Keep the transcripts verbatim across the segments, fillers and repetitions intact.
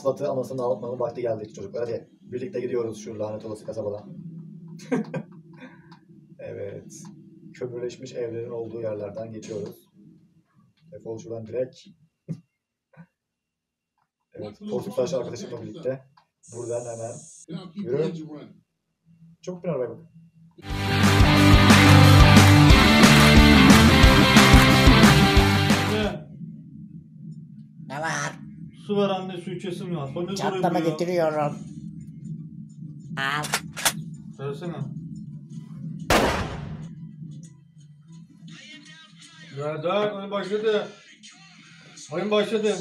hasılatı anasını ağlatmanın vakti geldi çocuklar. Hadi birlikte gidiyoruz şu lanet olası kasabadan. Evet. Kömürleşmiş evlerin olduğu yerlerden geçiyoruz. Defol şuradan direkt. Evet. Portaktaş arkadaşımla birlikte. Buradan hemen. Yürü. Çok bin arabaya bak. Ne? Ne var? Su ver anne, su içesim var. Bana Çantamı getiriyorum. Al. Versene. Ya daha oyun başladı. Oyun başladı.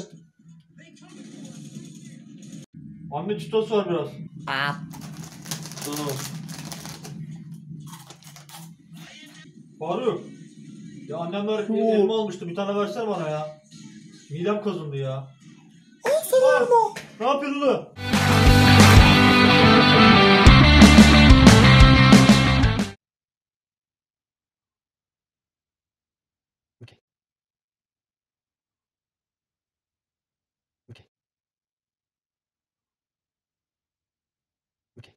Anne çitos var biraz. Al. Tamam. Faruk. Ya annemler bir elma almıştı. Bir tane versene bana ya. Midem kazındı ya. Olsun elma. Ne yapıyorsun lan? Okay. Okay. Okay.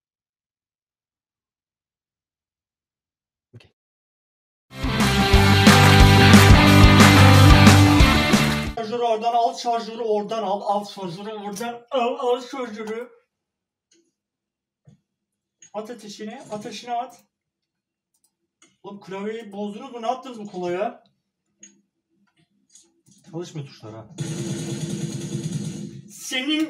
Okay. Şarjörü oradan al, şarjörü oradan al, al şarjörü oradan al, al şarjörü. At ateşini, ateşini at. Oğlum klavyeyi bozdunuz mu? Ne yaptınız bu kolaya? Çalışmıyor tuşlar ha. Senin...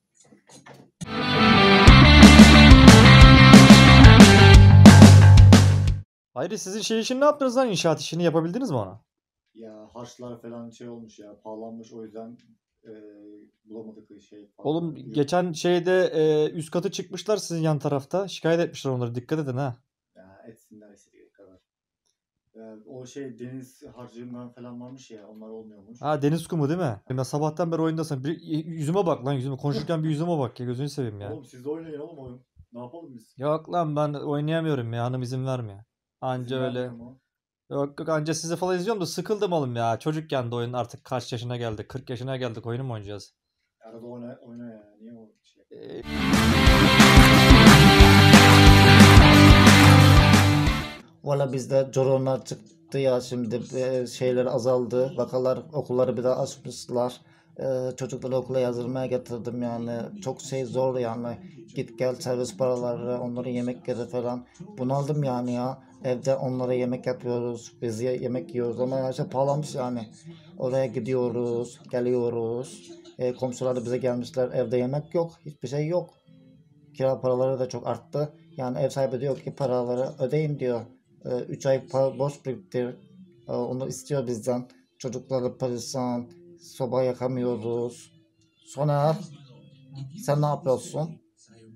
Hayır, sizin şey işini ne yaptınız lan? İnşaat işini yapabildiniz mi ona? Ya harçlar falan şey olmuş ya. Pahalanmış, o yüzden e, bulamadık şey. Oğlum geçen şeyde e, üst katı çıkmışlar sizin yan tarafta. Şikayet etmişler onları. Dikkat edin ha. Ya etsinler istediği kadar. E, o şey deniz harcığından falan varmış ya, onlar olmuyormuş. Ha, deniz kumu değil mi? Ben sabahtan beri oyundasın. Bir, yüzüme bak lan, yüzüme. Konuşurken bir yüzüme bak ya. Gözünü seveyim ya. Oğlum siz de oynayın oğlum oyun. Ne yapalım biz? Yok lan, ben oynayamıyorum ya. Hanım izin vermiyor. Anca İzin öyle. vermiyor mu? Yok yok, anca sizi falan izliyorum da sıkıldım oğlum ya. Çocukken de oyun artık kaç yaşına geldik? kırk yaşına geldik, oyunu mu oynayacağız? Arada oyna, oyna ya. Niye o şey? Ee, Valla bizde corona çıktı ya şimdi, e, şeyler azaldı. Vakalar, okulları bir daha açmışlar. E, çocukları okula yazdırmaya getirdim yani. Çok şey zor yani. Git gel servis paraları, onların yemekleri falan. Bunaldım yani ya. Evde onlara yemek yapıyoruz. Biz ye- yemek yiyoruz ama her şey pahalanmış yani. Oraya gidiyoruz, geliyoruz. E, komşular da bize gelmişler. Evde yemek yok, hiçbir şey yok. Kira paraları da çok arttı. Yani ev sahibi diyor ki paraları ödeyin diyor. üç ay para borç biriktir. Ee, onu istiyor bizden. Çocukları perişan. Soba yakamıyoruz. Sonra sen ne yapıyorsun?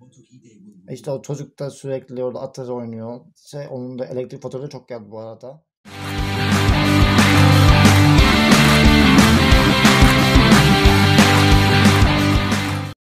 İşte o çocuk da sürekli orada atari oynuyor. Şey, onun da elektrik faturası çok geldi bu arada.